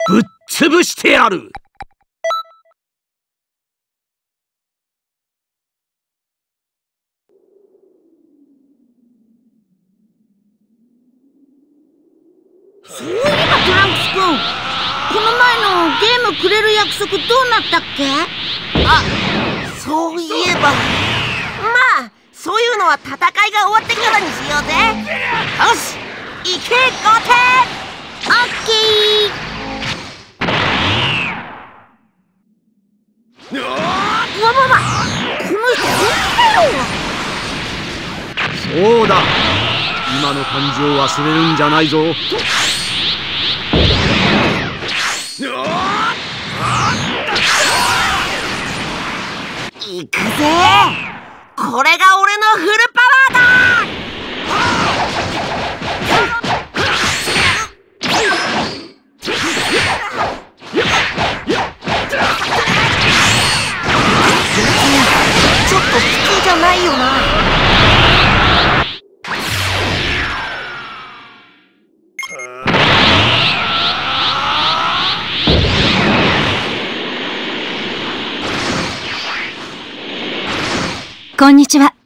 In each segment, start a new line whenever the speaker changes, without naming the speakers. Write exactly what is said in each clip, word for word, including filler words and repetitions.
ぶっ潰してやる。
そういえばトランクス君、この前のゲームくれる約束どうなったっけ？
あ、そういえば、まあそういうのは戦いが終わってからにしようぜ。よし、行けゴテ。
オッケー。うわわわ、この人
そうだ、今の感じを忘れるんじゃないぞ。
行くぜ。これが俺のフルパワーだ。ちょっと普通じゃないよな。
こんにちは。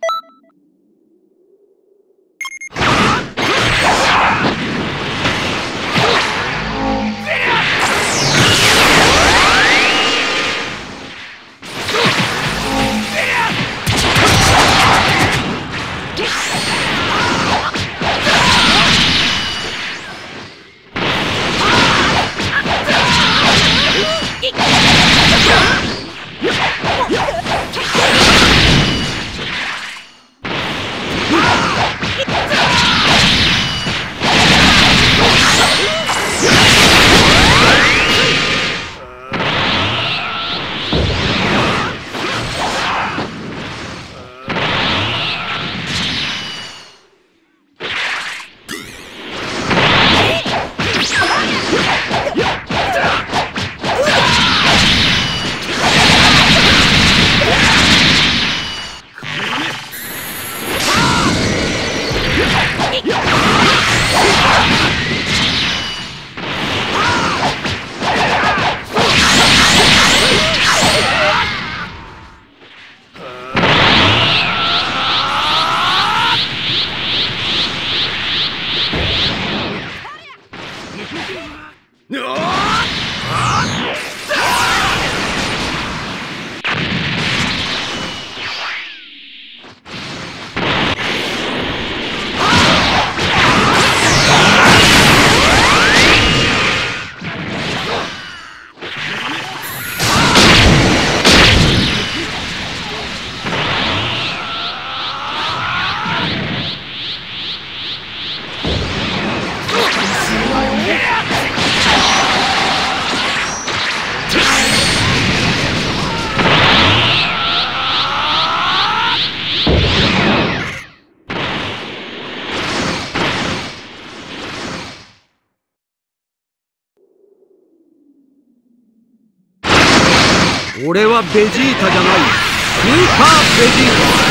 俺はベジータじゃない、スーパーベジー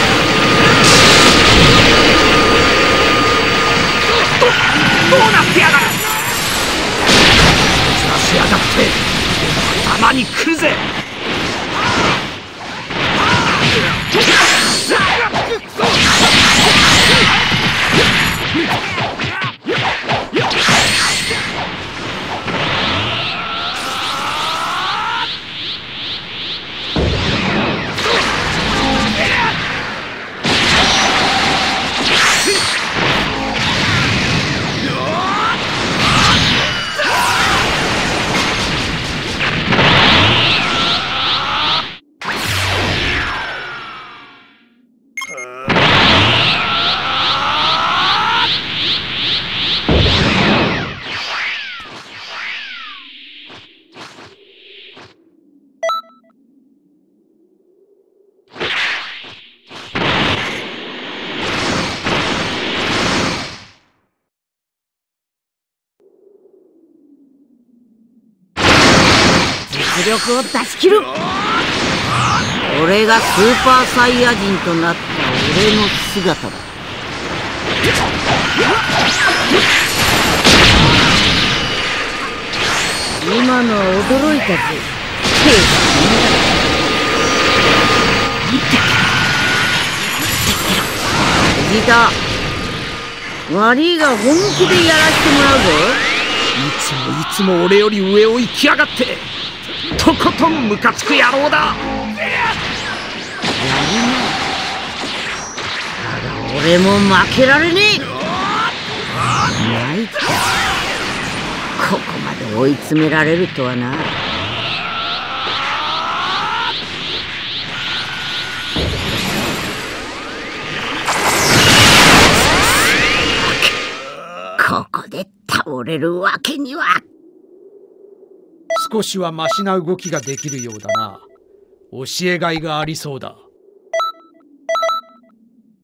タ。ど、どうなってやがる。散らしやがって頭に来るぜ。
実力を出し切る。俺がスーパーサイヤ人となった俺の姿だ。今今のは驚いたぜ。藤田、悪いが本気でやらせてもらうぞ。
いつもいつも俺より上を行きやがって、とことんムカつく野郎だ。
俺も負けられねえ。ないか、ここまで追い詰められるとはな。ここで倒れるわけには。
少しはマシな動きができるようだな。教えがいがありそうだ。